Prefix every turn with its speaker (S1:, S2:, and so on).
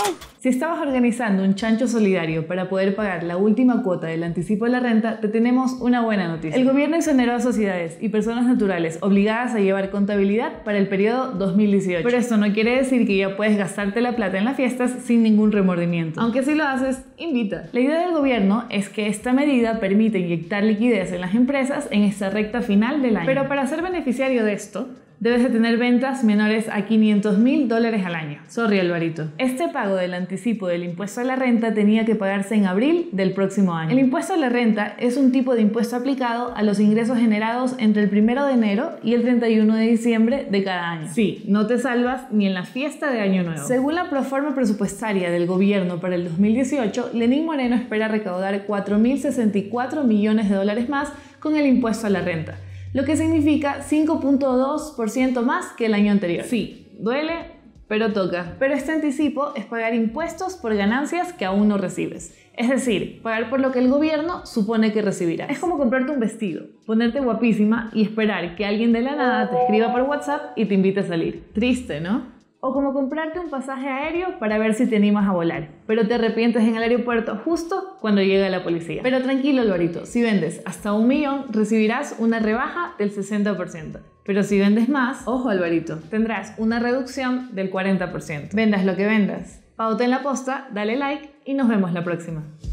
S1: Si estabas organizando un chancho solidario para poder pagar la última cuota del anticipo de la renta, te tenemos una buena noticia. El gobierno exoneró a sociedades y personas naturales obligadas a llevar contabilidad para el periodo 2018. Pero esto no quiere decir que ya puedes gastarte la plata en las fiestas sin ningún remordimiento. Aunque si lo haces, invita. La idea del gobierno es que esta medida permite inyectar liquidez en las empresas en esta recta final del año. Pero para ser beneficiario de esto, debes de tener ventas menores a $500,000 al año. Sorry, Alvarito. Este pago del anticipo del impuesto a la renta tenía que pagarse en abril del próximo año. El impuesto a la renta es un tipo de impuesto aplicado a los ingresos generados entre el 1 de enero y el 31 de diciembre de cada año. Sí, no te salvas ni en la fiesta de Año Nuevo. Según la proforma presupuestaria del gobierno para el 2018, Lenín Moreno espera recaudar $4.064 millones más con el impuesto a la renta, lo que significa 5.2% más que el año anterior. Sí, duele, pero toca. Pero este anticipo es pagar impuestos por ganancias que aún no recibes. Es decir, pagar por lo que el gobierno supone que recibirás. Es como comprarte un vestido, ponerte guapísima y esperar que alguien de la nada te escriba por WhatsApp y te invite a salir. Triste, ¿no? O como comprarte un pasaje aéreo para ver si te animas a volar, pero te arrepientes en el aeropuerto justo cuando llega la policía. Pero tranquilo, Alvarito, si vendes hasta 1 millón recibirás una rebaja del 60%. Pero si vendes más, ojo, Alvarito, tendrás una reducción del 40%. Vendas lo que vendas. Pauta en la posta, dale like y nos vemos la próxima.